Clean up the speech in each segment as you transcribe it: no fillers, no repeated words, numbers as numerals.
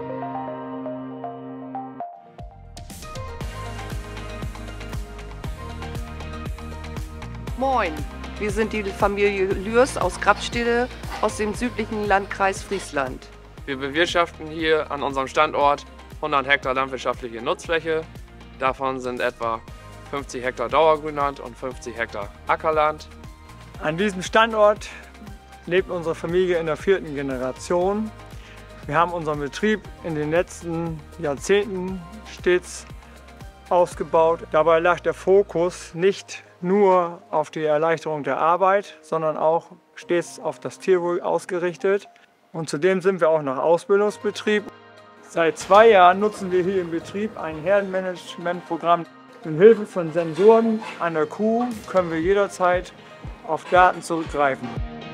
Moin, wir sind die Familie Lührs aus Grabstede aus dem südlichen Landkreis Friesland. Wir bewirtschaften hier an unserem Standort 100 Hektar landwirtschaftliche Nutzfläche. Davon sind etwa 50 Hektar Dauergrünland und 50 Hektar Ackerland. An diesem Standort lebt unsere Familie in der 4. Generation. Wir haben unseren Betrieb in den letzten Jahrzehnten stets ausgebaut. Dabei lag der Fokus nicht nur auf die Erleichterung der Arbeit, sondern auch stets auf das Tierwohl ausgerichtet. Und zudem sind wir auch noch Ausbildungsbetrieb. Seit 2 Jahren nutzen wir hier im Betrieb ein Herdenmanagementprogramm. Mit Hilfe von Sensoren an der Kuh können wir jederzeit auf Daten zurückgreifen.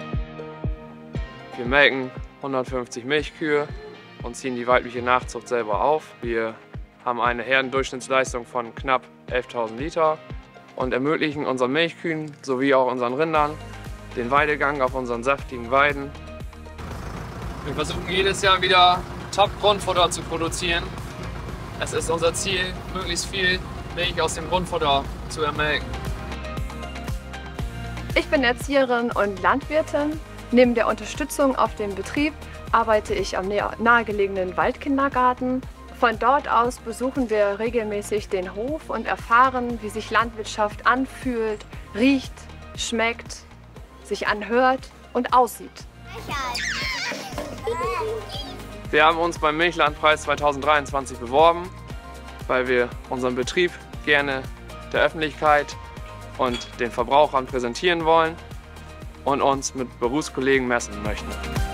Wir melken 150 Milchkühe und ziehen die weibliche Nachzucht selber auf. Wir haben eine Herdendurchschnittsleistung von knapp 11.000 Liter und ermöglichen unseren Milchkühen sowie auch unseren Rindern den Weidegang auf unseren saftigen Weiden. Wir versuchen jedes Jahr wieder Top-Grundfutter zu produzieren. Es ist unser Ziel, möglichst viel Milch aus dem Grundfutter zu ermelken. Ich bin Erzieherin und Landwirtin. Neben der Unterstützung auf dem Betrieb arbeite ich am nahegelegenen Waldkindergarten. Von dort aus besuchen wir regelmäßig den Hof und erfahren, wie sich Landwirtschaft anfühlt, riecht, schmeckt, sich anhört und aussieht. Wir haben uns beim Milchlandpreis 2023 beworben, weil wir unseren Betrieb gerne der Öffentlichkeit und den Verbrauchern präsentieren wollen und uns mit Berufskollegen messen möchten.